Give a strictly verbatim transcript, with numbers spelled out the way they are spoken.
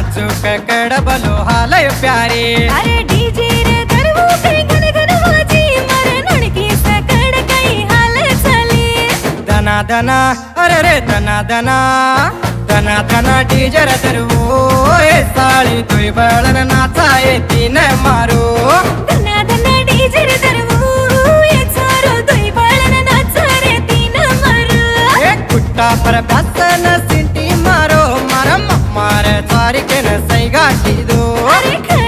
नाचुक कड़बलो हाल प्यारे। अरे डीजे रे दरवू के घन घन बाजी मरे नड़की सकड़ कई हाल चली। दना दना अरे रे दना दना दना दना डीजे रे दरवू ए साली तुई बड़न नाचाए तीन मारो। दना दना डीजे रे दरवू ए चारो तुई बड़न नाचा रे तीन मारो। ए कुट्टा पर बसन सिंटी मारो मारम मारे सारी के न सही गाटी दो। अरे